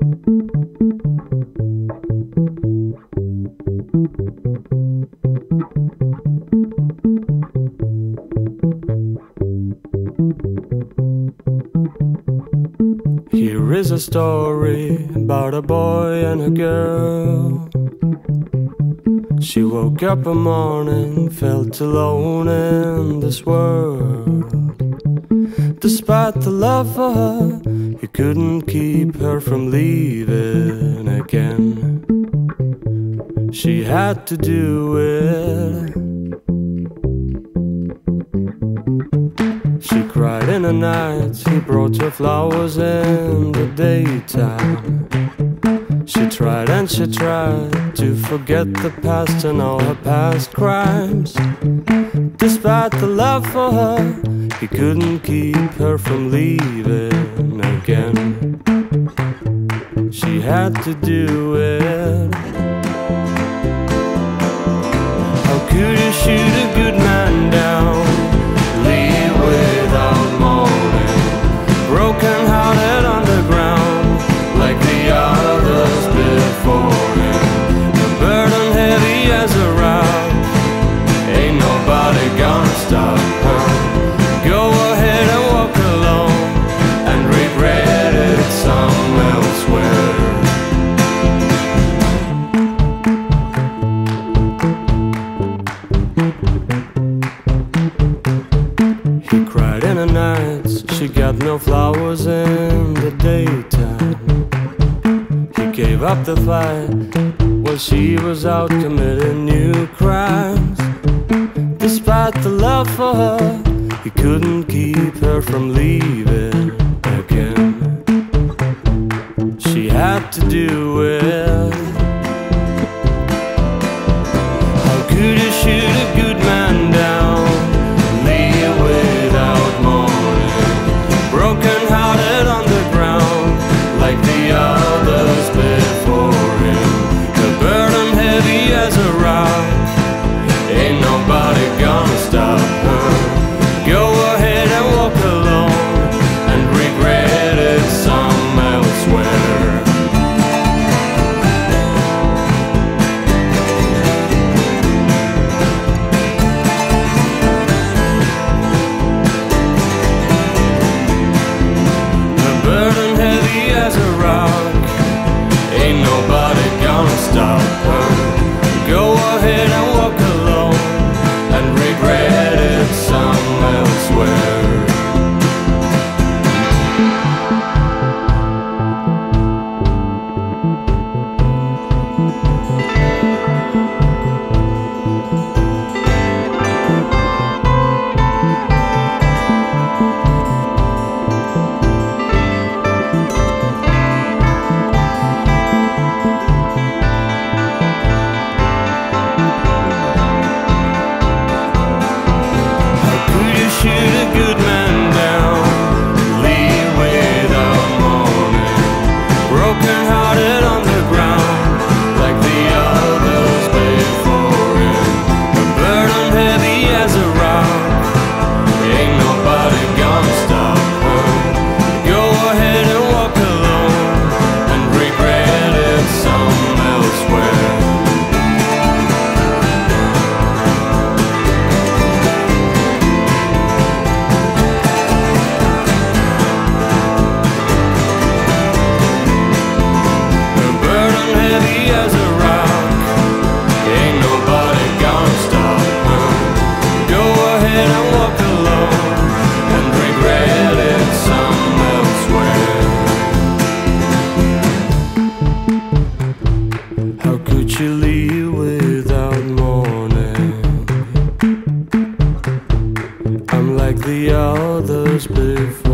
Here is a story about a boy and a girl. She woke up one morning, felt alone in this world. Despite the love for her, he couldn't keep her from leaving again. She had to do it. She cried in the night, he brought her flowers in the daytime. She tried and she tried to forget the past and all her past crimes. Despite the love for her, he couldn't keep her from leaving again. She had to do it. How could you shoot a good man down, leave without mourning, broken hearted on the ground like the others before him? A burden heavy as a rock, ain't nobody gonna stop her. Go ahead and walk alone and regret it some elsewhere. He cried in the night, she got no flowers in the daytime. He gave up the fight while she was out committing new crimes. Despite the love for her, he couldn't keep her from leaving again. She had to do it. How could you shoot a good man down, leave without mourning, broken hearted on the ground like the others before him? The burden heavy as a rock, ain't nobody gonna stop her. Go ahead and walk alone and regret it some elsewhere. The burden heavy as a rock, ain't nobody gonna stop her. Go ahead and walk alone and regret it some elsewhere. Shoot a good man down, leave without mourning, broken hearted on the ground like the others before him. A burden heavy as a rock, ain't nobody gonna stop her. Go ahead and walk alone and regret it some elsewhere. Heavy as a rock, ain't nobody gonna stop her. Go ahead and walk alone and regret it some elsewhere. How could you leave without mourning? I'm like the others before.